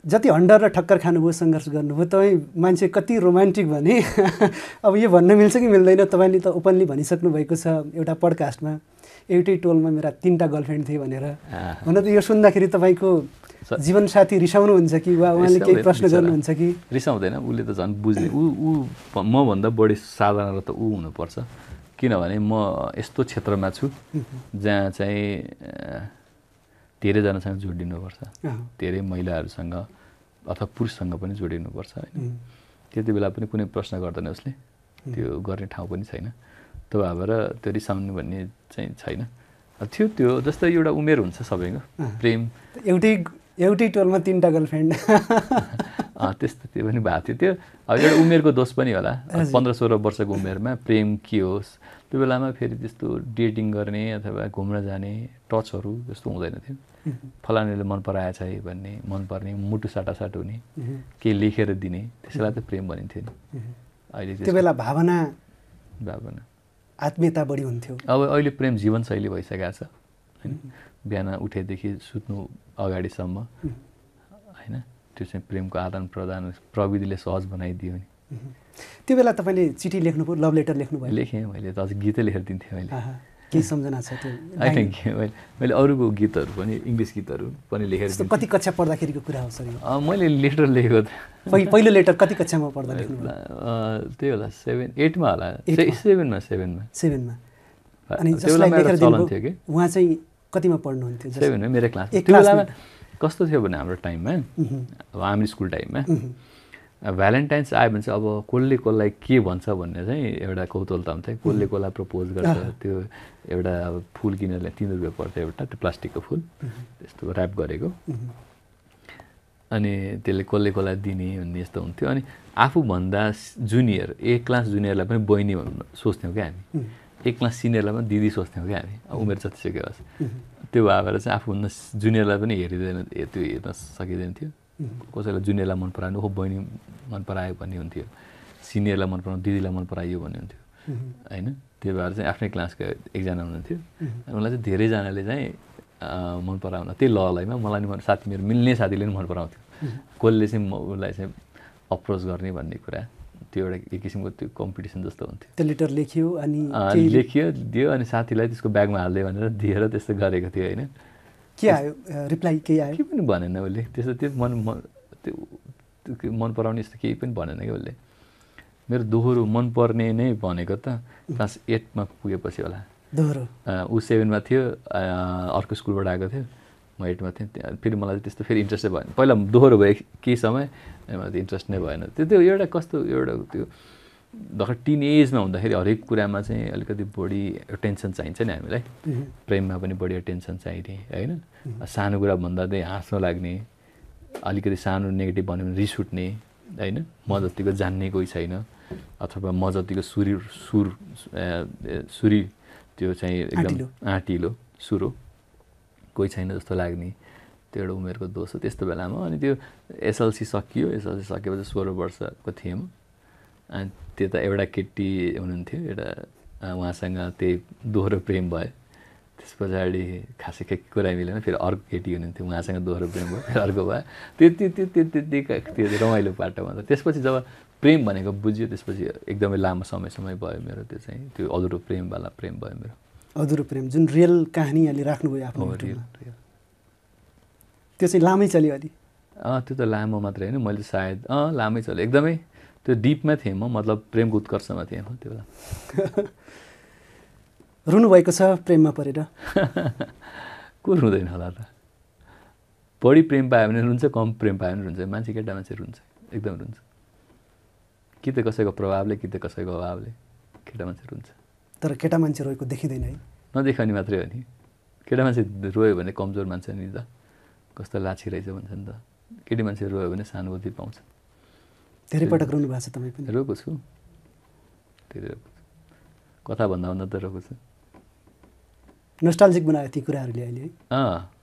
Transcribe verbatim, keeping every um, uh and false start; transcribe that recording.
जति हन्डर र ठक्कर खानुभयो सङ्घर्ष गर्नुभयो तपाईँ मान्छे कति रोमान्टिक भने अब यो भन्न मिल्छ कि मिल्दैन तपाईँले त ओपनली भनिसक्नु भएको छ एउटा पडकास्टमा एउटै टोलमा मेरा तिनवटा गर्लफ्रेन्ड थिए भनेर हुन त यो सुन्दाखेरि तपाईँको जीवनसाथी रिसाउनुहुन्छ कि वा उहाँले केही प्रश्न गर्नुहुन्छ कि रिसाउँदैन उसले त झन् बुझ्ने ऊ ऊ मभन्दा बढी साधारण त ऊ हुनुपर्छ किनभने म यस्तो क्षेत्रमा छु जहाँ चाहिँ धेरैजनासँग जोडिनुपर्छ धेरै महिलाहरूसँग अथवा पुरुषसँग पनि जोडिनुपर्छ होइन त्यति बेला पनि कुनै प्रश्न गर्दैन उसले त्यो गर्ने ठाउँ पनि छैन त्यो भएर त्यो रिसाउनु भन्ने चाहिँ छैन थियो त्यो जस्तो एउटा उमेर हुन्छ सबैको प्रेम एउटै एउटै टोलमा तिनवटा गर्लफ्रेन्ड त्यस्तो त्यो पनि भएको थियो त्यो अब एउटा उमेरको दोष पनि होला पन्ध्र सोह्र वर्षको उमेरमा प्रेम के होस् त्यो बेलामा फेरि त्यस्तो डेटिङ गर्ने अथवा घुम्न जाने टचहरू जस्तो हुँदैन थियो फलानेले मन पराएछ है भन्ने मनपर्ने मुटु साटासाट हुने केही लेखेर दिने त्यसलाई त प्रेम भनिन्थ्यो नि अहिले त्यो बेला भावना भावना आत्मीयता बढी हुन्थ्यो अब अहिले प्रेम जीवनशैली भइसकेको छ होइन बिहान उठेदेखि सुत्नु अगाडिसम्म होइन त्यो चाहिँ प्रेमको आदान प्रदान प्रविधिले सहज बनाइदियो नि त्यो बेला तपाईँले चिठी लेख्नुभयो लभ लेटर लेख्नुभयो लेखेँ मैले त अझ गीतै लेखेर दिन्थेँ मैले केही सम्झना छ त्यो होइन मैले मैले अरूको गीतहरू पनि इङ्ग्लिस गीतहरू पनि लेखेर कति कक्षा पढ्दाखेरिको कुरा हो सर मैले लेटर लेखेको पहिलो लेटर कति कक्षामा पढ्दा लेख्नु त्यही होला सेभेन एटमा होला सेभेनमा सेभेनमा सेभेनमा अनि जसलाई लेखेर दिनुभयो उहाँ चाहिँ कतिमा पढ्नुहुन्थ्यो सेभेनमा मेरो क्लास त्यो बेलामा कस्तो थियो भने हाम्रो टाइममा अब हामी स्कुल टाइममा भ्यालेन्टाइन्स आयो भने चाहिँ अब कसले कसलाई के भन्छ भन्ने चाहिँ एउटा कौतूहलता हुन्थ्यो कसले कसलाई प्रपोज गर्छ त्यो एउटा अब फुल किनेर तिन रुपियाँ पर्थ्यो एउटा त्यो प्लास्टिकको फुल त्यस्तो ऱ्याप गरेको अनि त्यसले कसले कसलाई दिने भन्ने यस्तो हुन्थ्यो अनि आफूभन्दा जुनियर एक क्लास जुनियरलाई पनि बहिनी सोच्थ्यौँ क्या हामी एक क्लास सिनियरलाई पनि दिदी सोच्थ्यौँ क्या हामी उमेर जतिसक्यो होस् त्यो भएर चाहिँ आफूभन्दा जुनियरलाई पनि हेरिँदैन त्यो हेर्न सकिँदैन थियो कसैलाई जुनियरलाई मन पराएन हो बहिनी मन परायो भन्ने हुन्थ्यो सिनियरलाई मन पराउनु दिदीलाई मन परायो भन्ने हुन्थ्यो होइन त्यो भएर चाहिँ आफ्नै क्लासको एकजना हुनुहुन्थ्यो उनलाई चाहिँ धेरैजनाले चाहिँ मन पराउन त्यही ललाइमा मलाई नि साथी मेरो मिल्ने साथीले पनि मन पराउँथ्यो कसले चाहिँ म उसलाई चाहिँ अप्रोच गर्ने भन्ने कुरा त्यो एउटा एक किसिमको त्यो कम्पिटिसन जस्तो हुन्थ्यो त्यो लेटर लेख्यो अनि लेख्यो दियो अनि साथीलाई त्यसको ब्यागमा हाल्दै भनेर दिएर त्यस्तो गरेको थियो होइन के आयो रिप्लाई के आयो के पनि भनेन उसले त्यस्तो त्यो मन त्यो मन पराउने यस्तो केही पनि भनेन क्या उसले मेरो दोहोरो मनपर्ने नै भनेको त क्लास एटमा पुगेपछि होला दोहोरो ऊ सेभेनमा थियो अर्को स्कुलबाट आएको थियो म एटमा थिएँ फेरि मलाई त्यस्तो फेरि इन्ट्रेस्टै भएन पहिला दोहोरो भयो केही समय मलाई इन्ट्रेस्ट नै भएन त्यो त्यो एउटा कस्तो एउटा त्यो भर्खर टिन एजमा हुँदाखेरि हरेक कुरामा चाहिँ अलिकति बढी टेन्सन चाहिन्छ नि हामीलाई प्रेममा पनि बढी टेन्सन चाहिने होइन सानो कुरा भन्दा चाहिँ हाँस्न लाग्ने अलिकति सानो नेगेटिभ भन्यो भने रिस उठ्ने होइन म जतिको जान्ने कोही छैन अथवा म जतिको सुरी सुर सुरी त्यो चाहिँ एकदम आँटिलो सुरो कोही छैन जस्तो लाग्ने त्यो एउटा उमेरको दोष हो त्यस्तो बेलामा अनि त्यो एसएलसी सकियो एसएलसी सकेपछि सोह्र वर्षको थिएँ म अनि त्यता एउटा केटी हुनुहुन्थ्यो एउटा उहाँसँग त्यही दोहोरो प्रेम भयो त्यस पछाडि खासै के कुरा मिलेन फेरि अर्को केटी हुनुहुन्थ्यो उहाँसँग दोहोरो प्रेम भयो फेरि अर्को भयो त्यति त्यति त्यति त्यो रमाइलो पाटोमा त त्यसपछि जब प्रेम भनेको बुझ्यो त्यसपछि एकदमै लामो समयसम्म भयो मेरो त्यो चाहिँ त्यो अधुरो प्रेमवाला प्रेम भयो मेरो अधुरो प्रेम जुन रियल कहानी यहाँले राख्नुभयो आफ्नो रियल रियल त्यो चाहिँ लामै चल्यो अलि अँ त्यो त लामो मात्रै होइन मैले सायद अँ लामै चल्यो एकदमै त्यो डिपमा थिएँ म मतलब प्रेमको उत्कर्षमा थिएँ म त्यो बेला रुनुभएको छ प्रेममा परेर को रुँदैन होला त बढी प्रेम पायो भने रुन्छ कम प्रेम पायो भने रुन्छ मान्छे केटा मान्छे रुन्छ एकदम रुन्छ कि त कसैको प्रभावले कि त कसैको अभावले केटा मान्छे रुन्छ तर केटा मान्छे रोएको देखिँदैन है नदेखाउने मात्रै हो नि केटा मान्छे रोयो भने कमजोर मान्छे नि त कस्तो लाछी रहेछ भन्छ नि त केटी मान्छे रोयो भने सहानुभूति पाउँछ धेरै पटक रुनु भएको छ तपाईँ पनि रोएको छु धेरै रोएको छु कथा भन्दा भन्दा त रोएको छु नोस्टाल्जिक बनायो ती कुराहरूले अहिले है अँ